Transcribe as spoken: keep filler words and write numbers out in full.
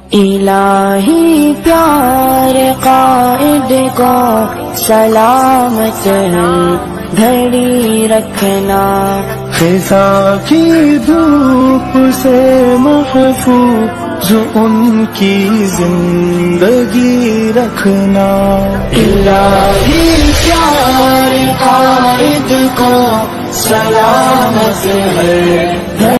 इलाही प्यार कायद को सलामत घड़ी रखना, फिजा की धूप से महफूज उनकी जिंदगी रखना। इलाही प्यार कायद को सलामत